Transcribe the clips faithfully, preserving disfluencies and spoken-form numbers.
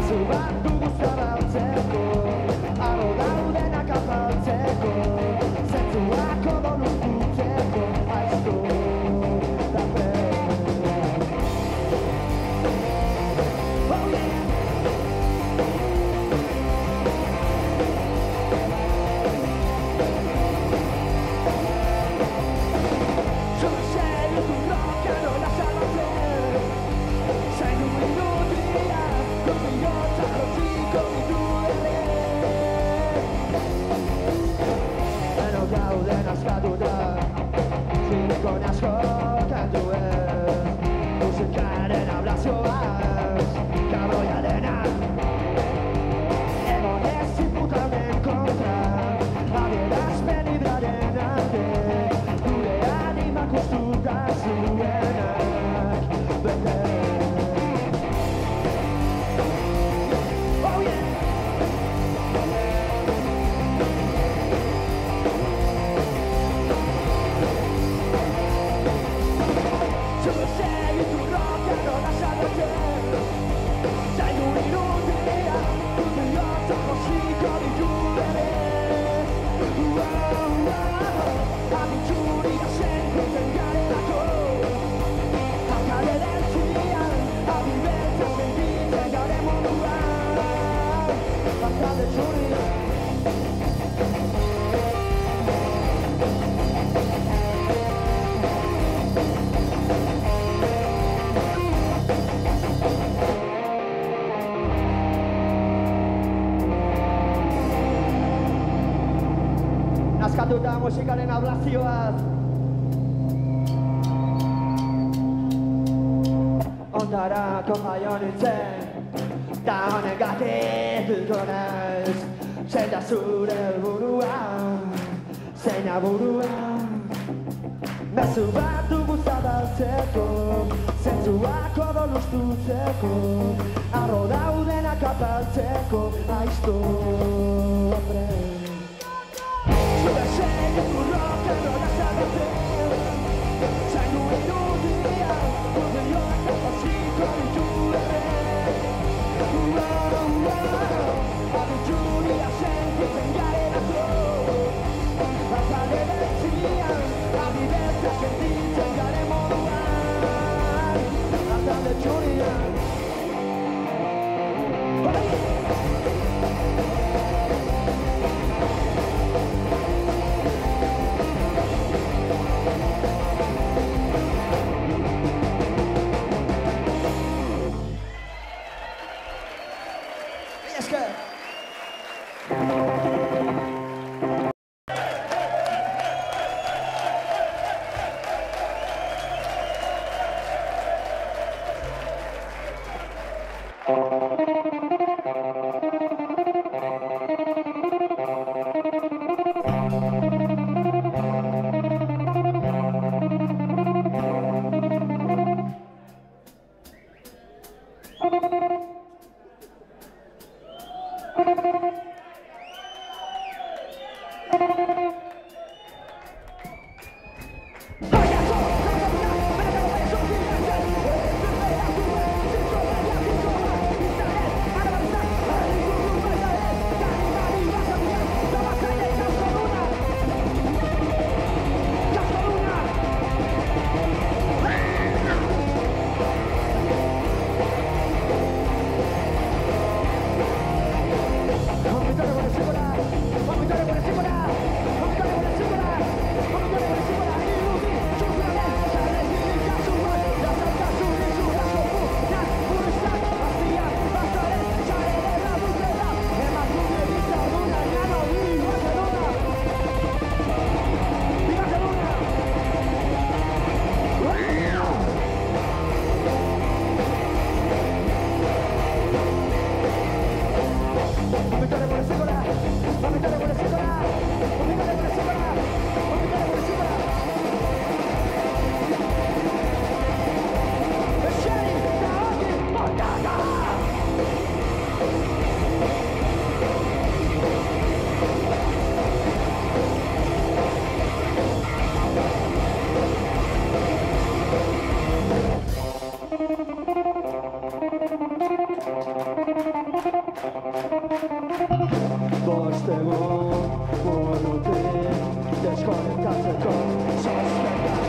Mezu bat dugu zabaltzeko, aro daudenak apaltzeko, zentzuak odol ustuteko, aizko da prest. Oh yeah! Sono serio tu bloccano la salvazione, sei tu inutile, non mi io lo dico mi duele. E non caude una scaduta, si riconosco canto es, musicare en ablacio vas, cabo y arena. E volessi putarmi incontrar, avieras venido arenante, dure anima costuta zuenak, bete. Oh yeah! Solo sei tu roca non lasciare te, sei tu inutile, tutto io sono sicuro di chiudere. Oh, oh, abitudini da sempre cercare la tua, a cadencia, a vivenza sentita, garemo nuova, battaglia giuria. Naskatuta musikaren ablazioaz, ondarako jaio nintzen, da honegatik hilko naiz, zein da zure helburua, zein aburua. Mezu bat dugu zabaltzeko, zentzuak odol ustutzeko, arro daudenak apaltzeko, aizko prest. Solo sei tu roca non la salvazione, sei tu inutile, dove io capacito di chiudere. Oh, oh, abitudini a sempre segnare la tua, a fare energia, a viversi a sentirci andaremo nuovare, a tale giuria. Prestego Buenutik deskonektatzeko Zozketak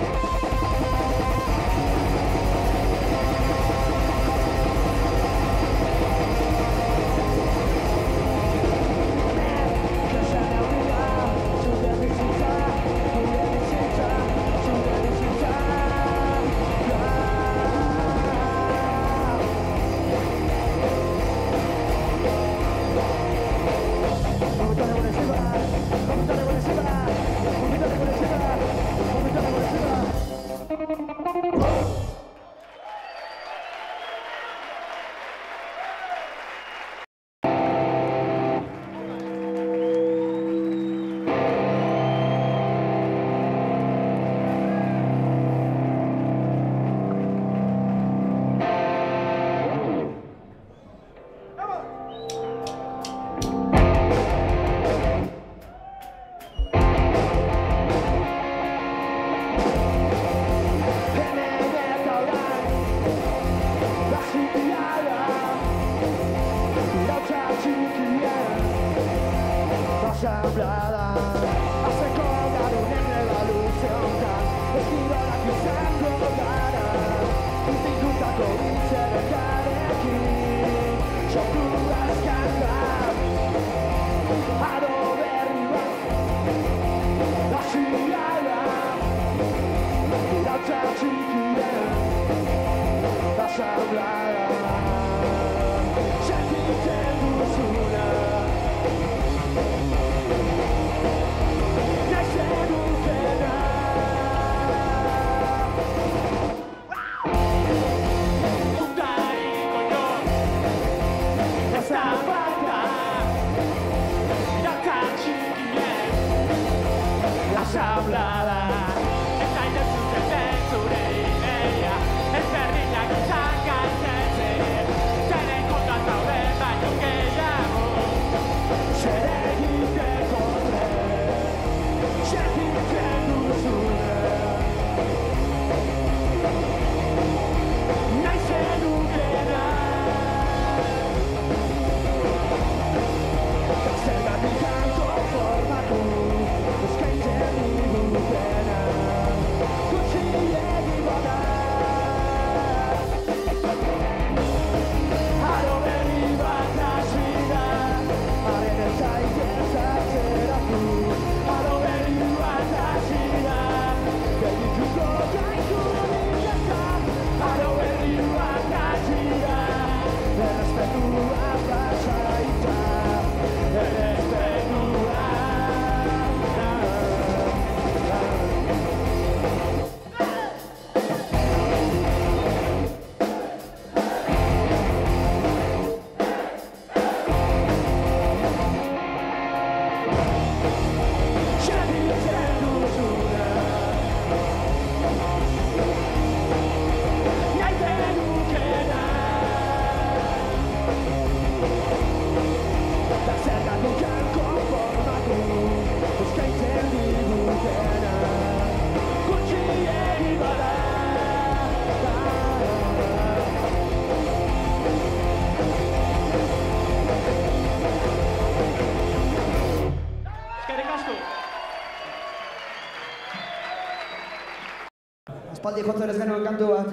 Aspaldi jotzen ez genuen kantu bat.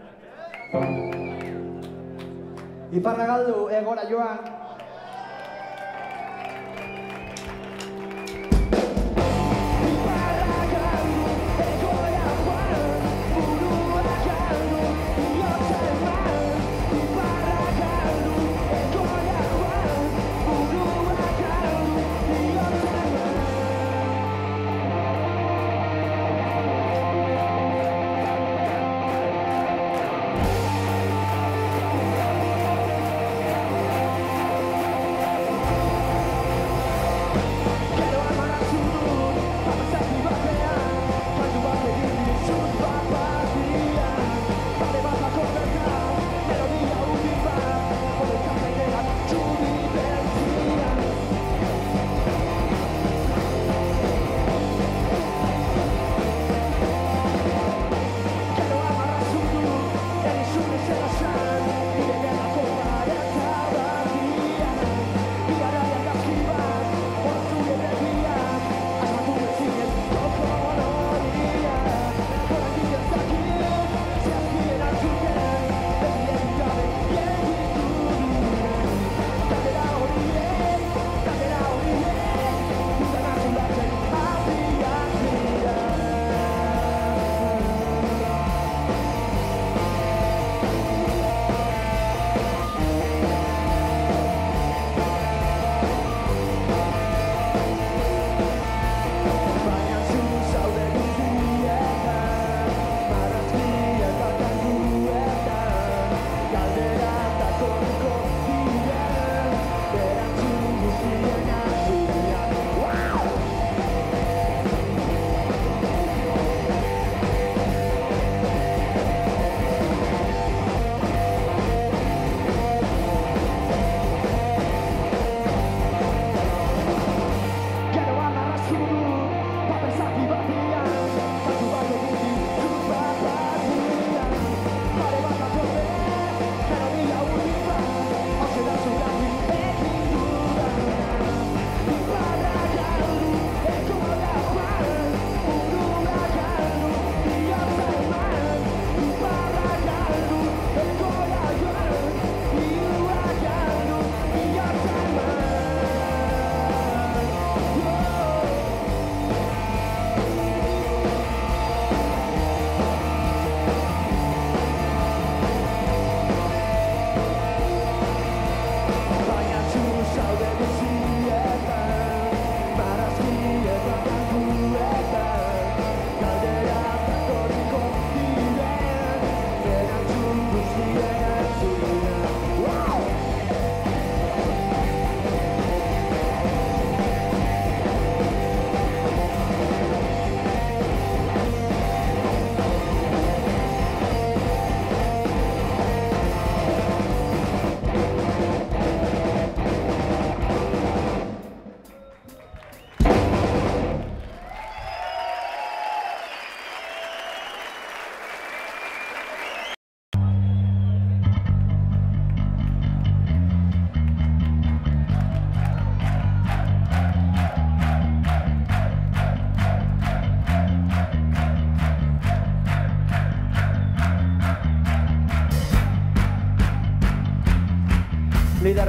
Iparra galdu, egora joan.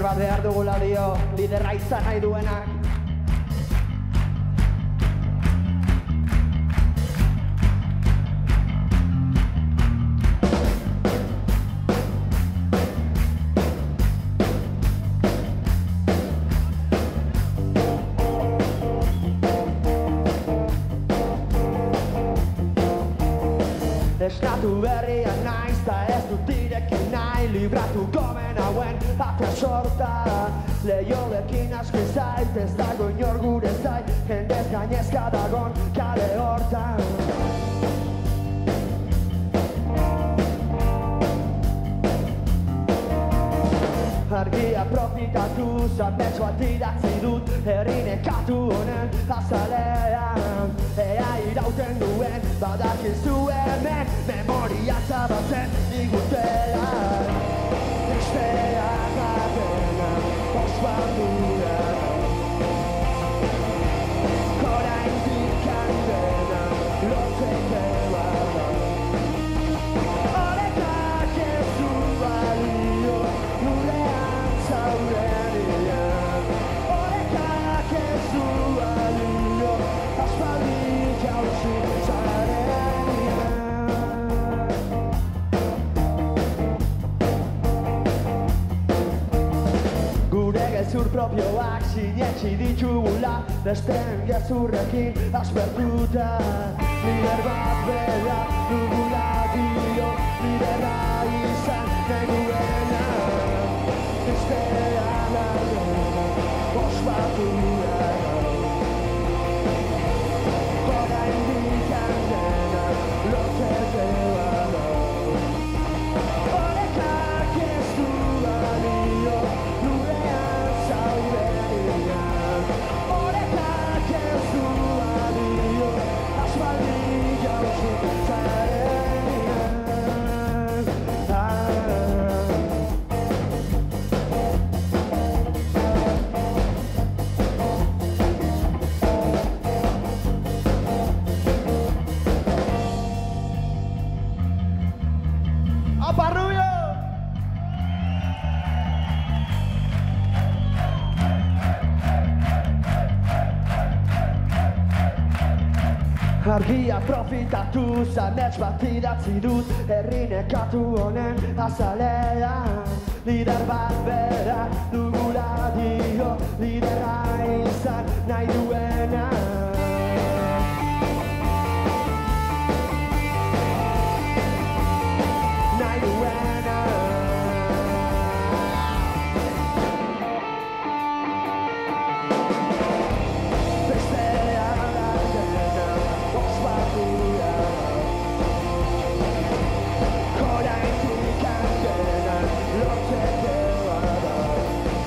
bat behar dugula dio, liderra izan nahi duenak. Eskatu berriak naiz ta ez dut irekin nahi libratu gomen hauen atea sorta Lehioekin asko zait ez dago inor gure zait jendez gainezka dagon kale hortan Argia profitatu zamets bat idatzi dut herri nekatu honen azalean Ea irauten duen badakizu hemen memoria zabatzen digutela Besteak atena ospaldura Oraindik handena lotzeke bada Horrekak ez du balio gurean zaurenian Horrekak ez du balio aspaldi jauzi zarenean Gure gezur propioak sinetxi ditugula besteen gezurrekin aspertuta Lider bat bera dugula dio liderra izan nahi duena Bestean aldena ospatura Oraindik handena lotzeke bada Horrekak ez du balio gurean zaurenian Horrekak ez du balio aspaldi jauzi zarenean Apa Rubio! Argia profitatu zamets bat idatzi dut herri nekatu honen azalean Lider bat bera dugula dio liderra izan nahi duena Nahi duena Bestean aldena ospatura Oraindik handena lotzeke bada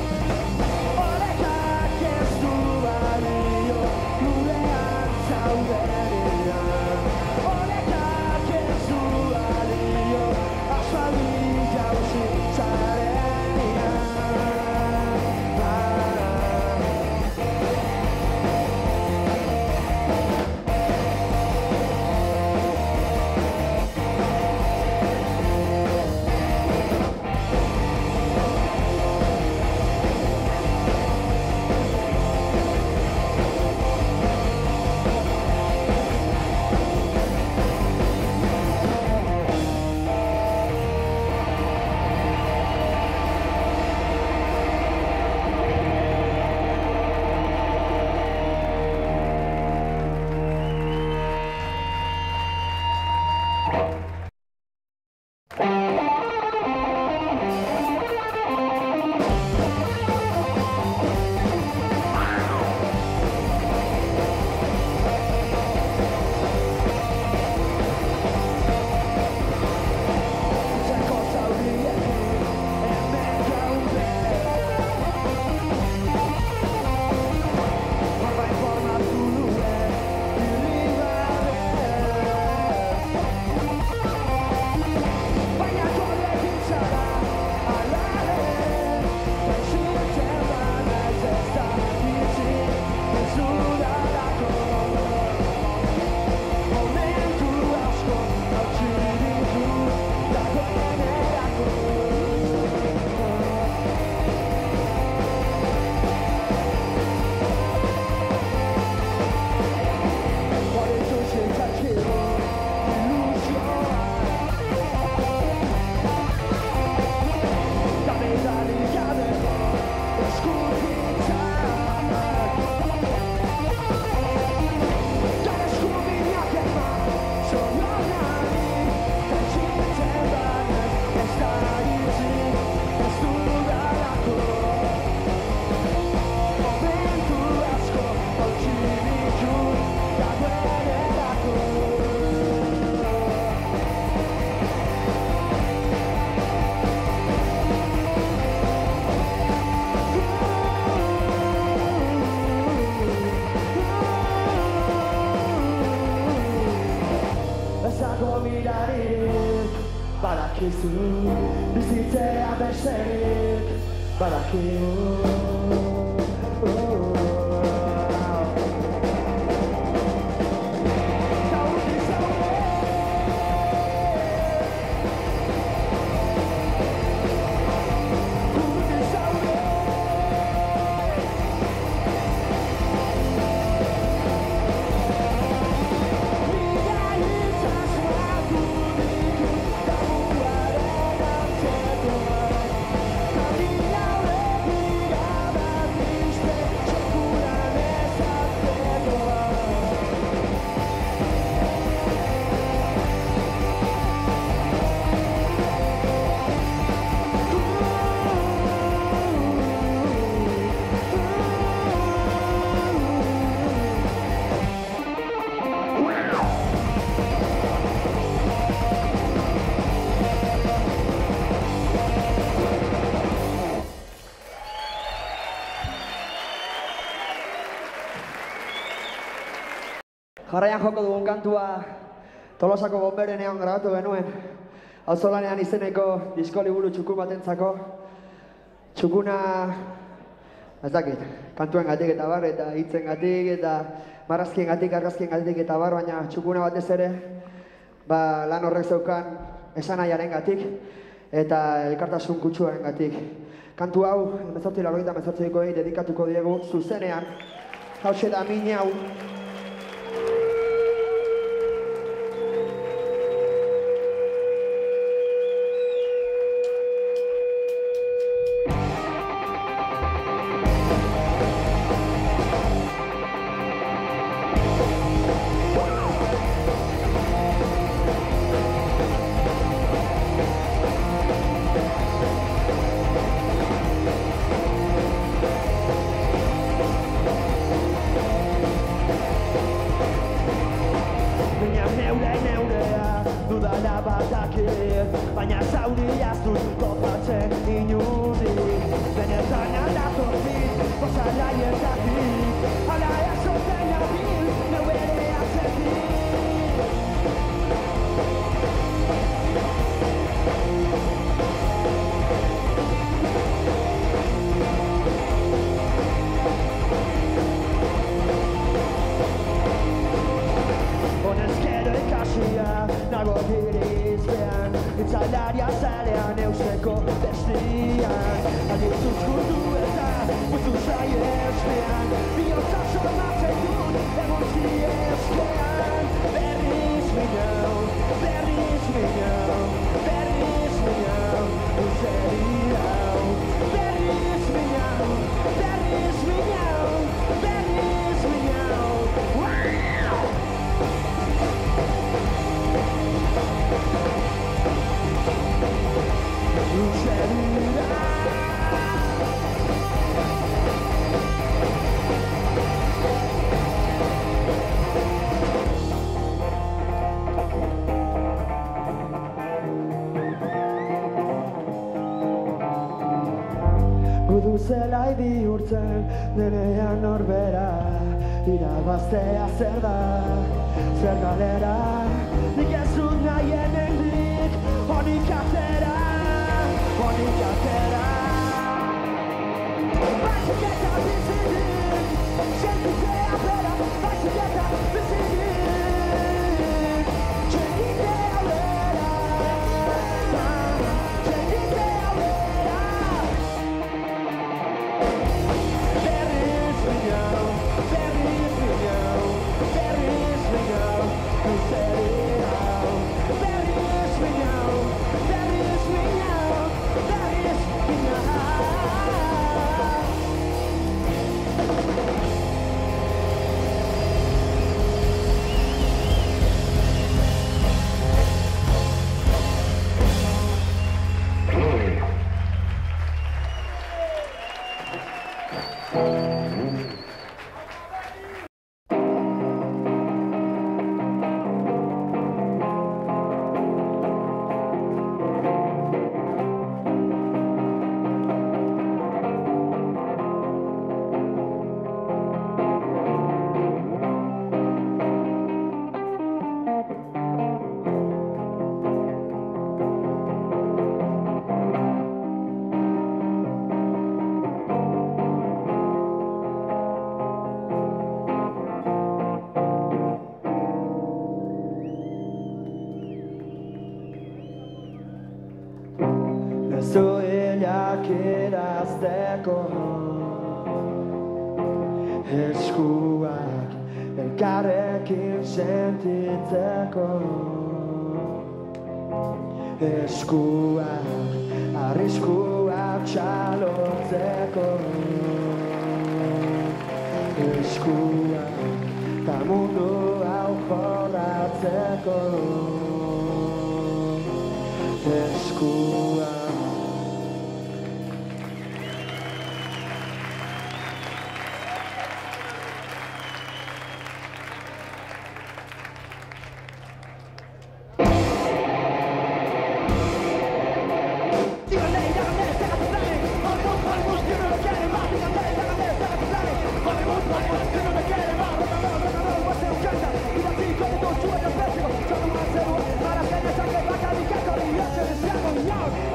Bizitzea besterik badakigu. Jarraian joko dugun kantua Tolosako Bonberenean grabatu genuen auzolanean izeneko disko liburu txukun batentzako. Txukuna, ez dakit, kantuen gatik eta bar, eta hitzen gatik, eta marrazkien gatik, argazkien gatik eta bar, baina txukuna batez ere ba, lan horrek zeukan esanaiaren gatik eta elkartasun kutsuaren gatik. Kantu hau, mezortzi laurogeita mezortzikoei dedikatuko diegu zuzenean. Hauxe da min hau. Baina zauriaz dut gozatzen inudik Benetan aldatortik, bozalaietatik Hala ezoten nabil, neu ere atzetik Honezkero ikasia, nago dirizpean Itzalaria zalean eusteko bestian Aditzuz kurdu eta butu zaiespean Biotza somatzen dut egon zieskean Berriz minau, berriz minau, berriz minau Uzeri hau Berriz minau, berriz minau, berriz minau Gudu zelai bihurtzen denean norbera Irabaztea zer da, zer galera Nik ez dut nahien hendik, honik atera, honik atera Baizik eta bizirik, txenkitea bera Baizik eta bizirik, txenkitea bera Txenkitea bera Berriz minau, berriz minau, berriz minau Uzeri hau Berriz minau, berriz minau, berriz minau Ez du hilak irazteko eskuak elkarrekin sentitzeko eskuak arriskuak txalotzeko eskuak ta mundu hau jorratzeko eskuak. Out!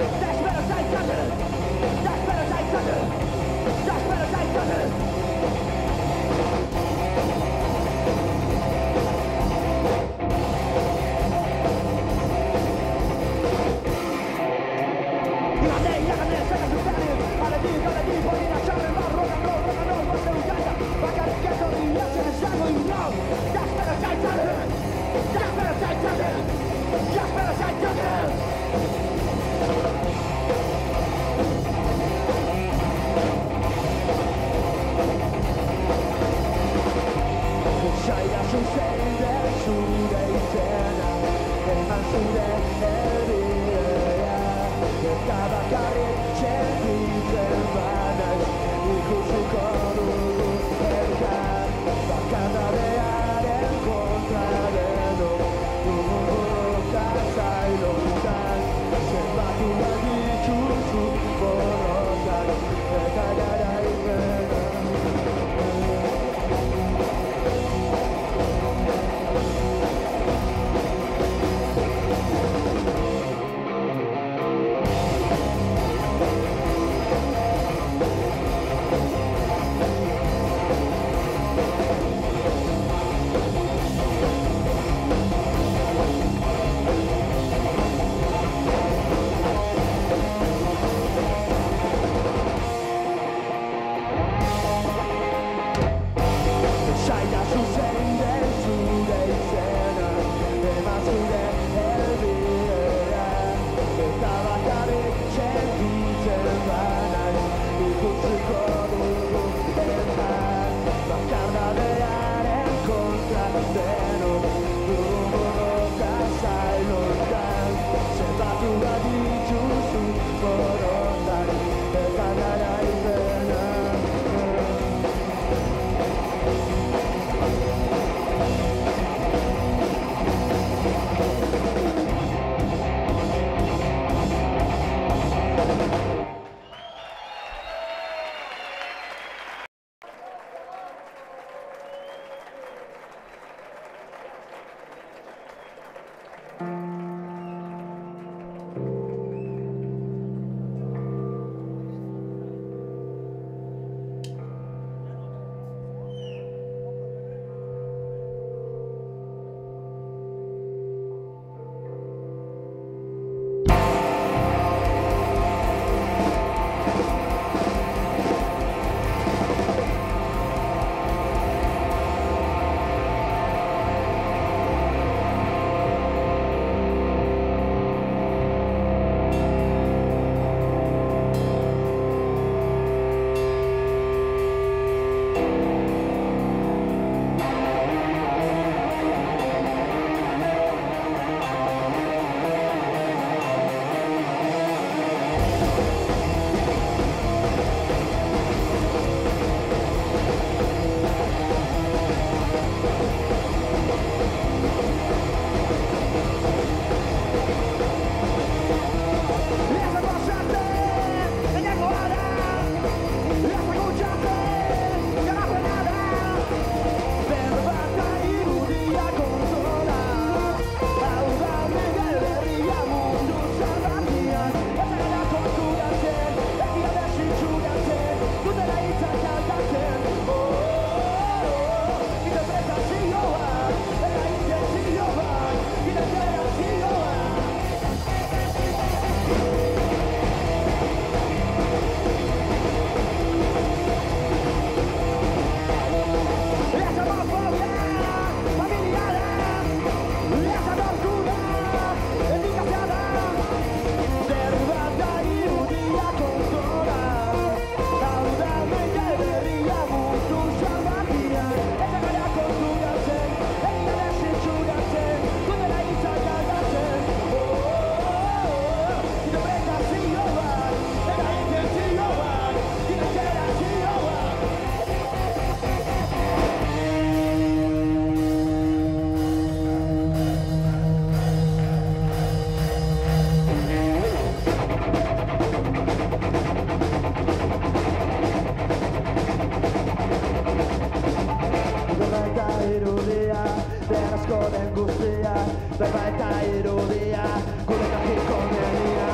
berba eta irudia, gure gakiko menia.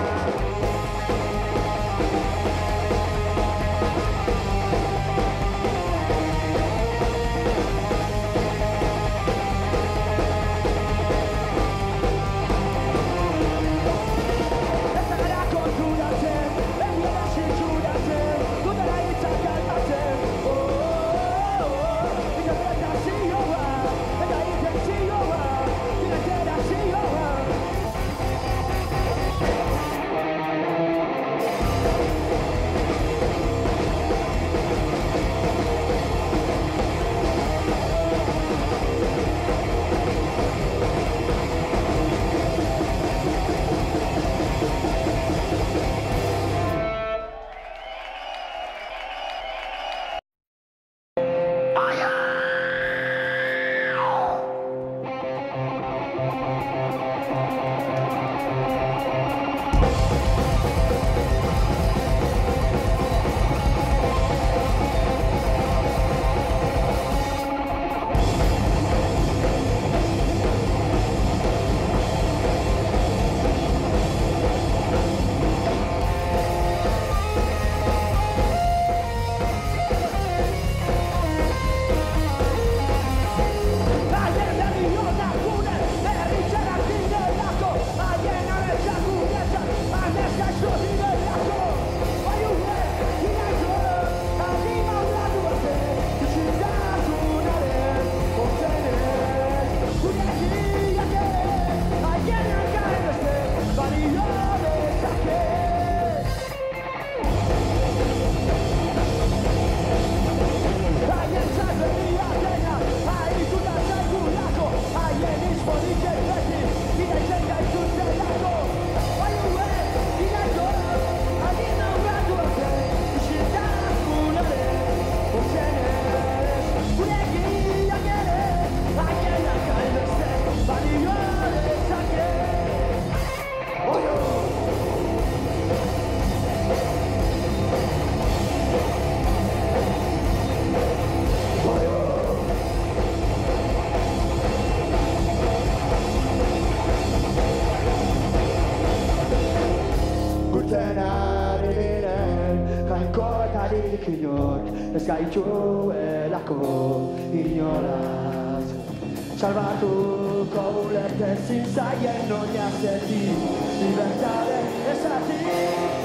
Ez gaituelako inolaz salbatuko ulertezin zaien oinazetik libertade ezatik.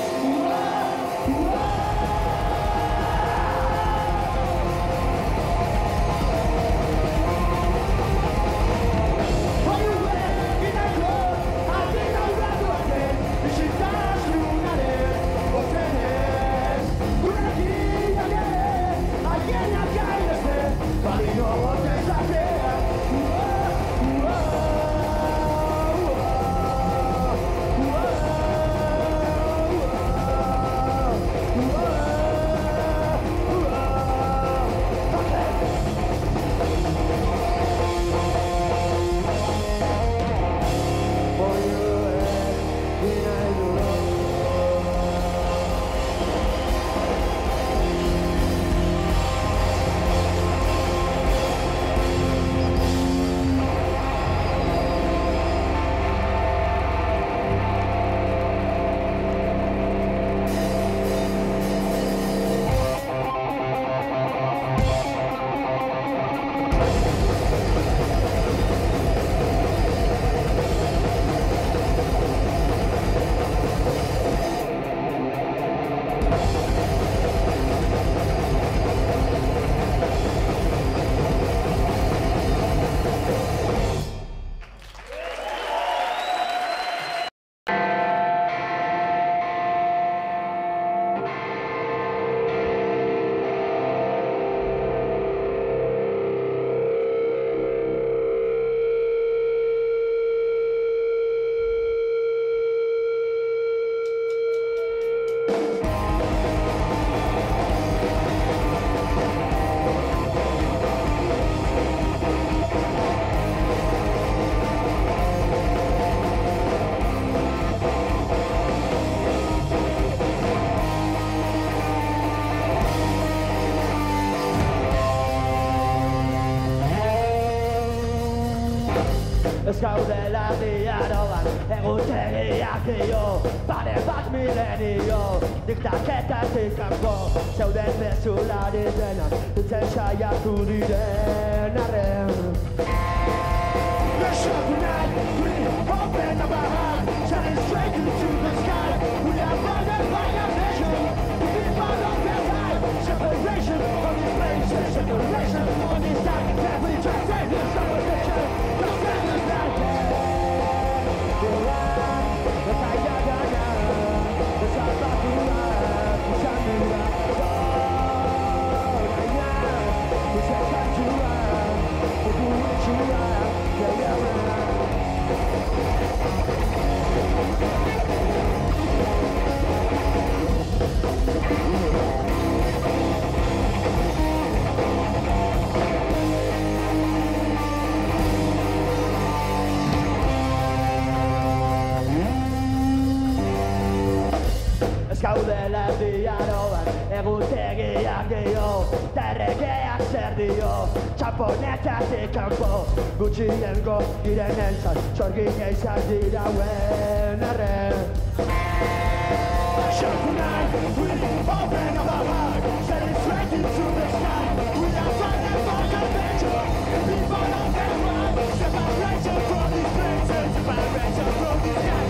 gaudela diaroan egutegiak dio pare bat milenio diktaketatik kanpo zeuden mezulari denak dutzen saiatu diren arren Let's show tonight, we open up our hearts, shining straight into the sky. We are bounded by our vision, to be part of their life. Separation from these places, separation from this time. Every translate this separation, the stand is not there. The Tayagana, the Sabakura, the Sandura, oh, Naya, the Sekantura, the Buichura. Ez gaudela diaroan egutegiak dio Terregeak zer dio Txaponetatik kanpo Gutxiengo direnentzat Txorgina izan dirauen arren Show tonight, we open up our heart Setting straight into the sky We are fighting for convention People on their run Separation from these places Separation from these guys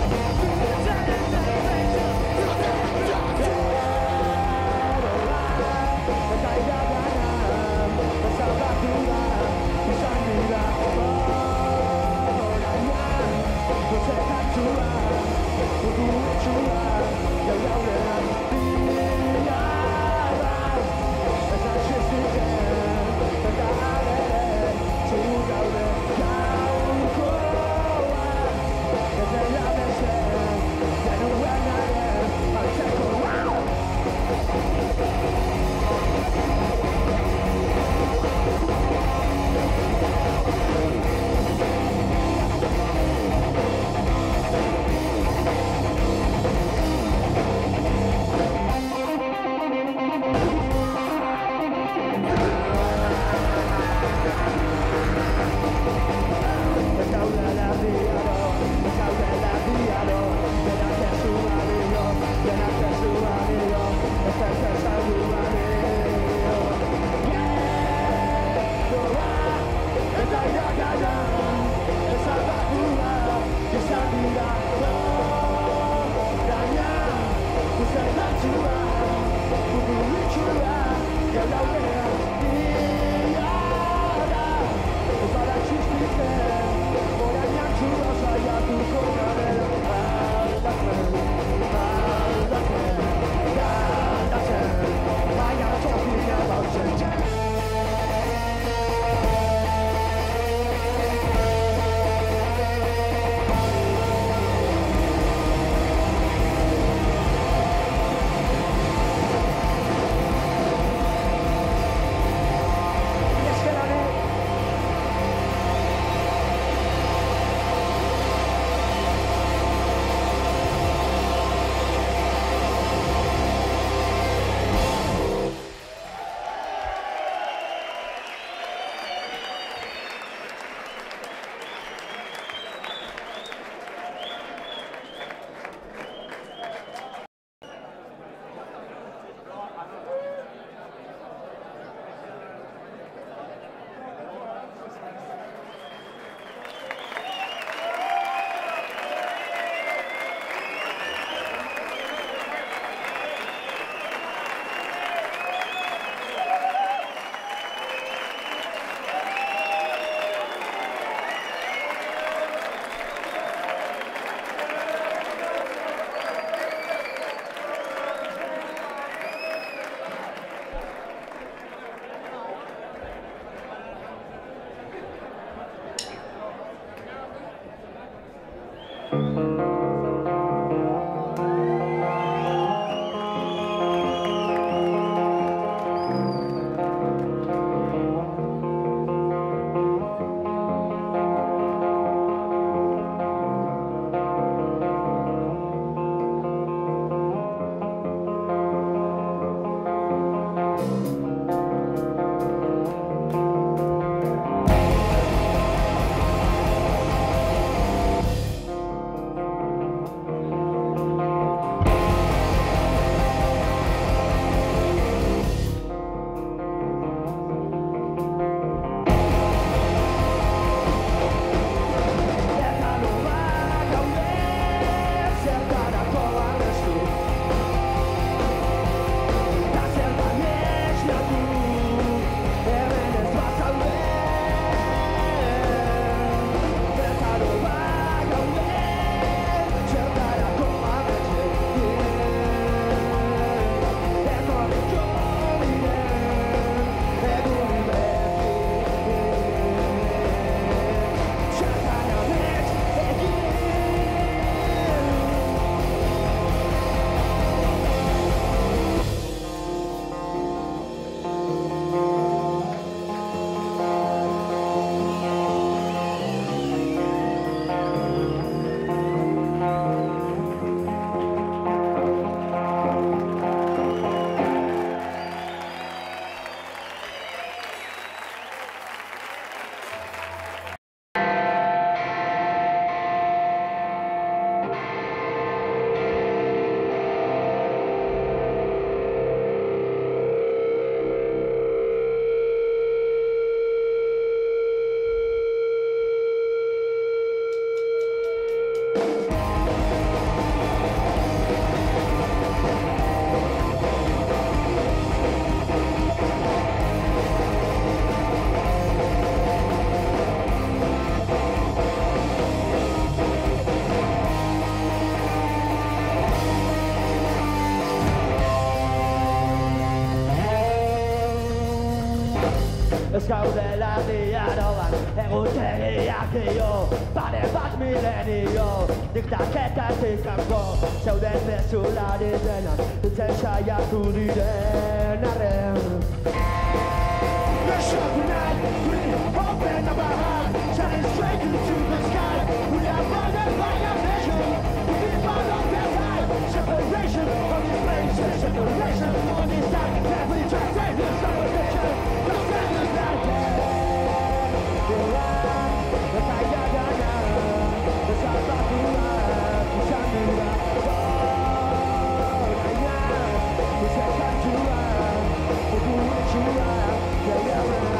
Ez gaudela diaroan, egutegiak dio, pare bat milenio, diktaketatik kanpo, zeuden mezulari denak, dutzen saiatu diren arren. Let's show tonight, we open up our heart, shining straight into the sky. We are bounded by our vision, we be part of their time. Separation from this place, separation from this time. Every track, this conversation, the standard night. The Sayagana, the Sabakura, the Sandura, oh, Naya, the Sekatura, the Guichura, the Yamana.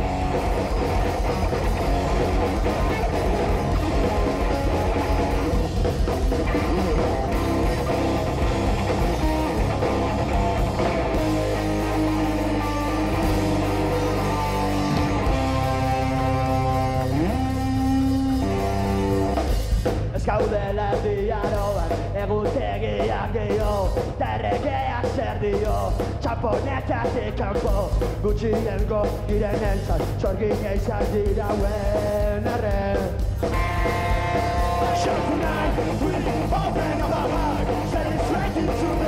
Ez gaudela diaroan, egutegiak dio, terregeak zer dio, txaponetatik kanpo, gutxiengo girenentzat, sorgin izan dirauen arren. Show tonight, we open up our heart, send it straight into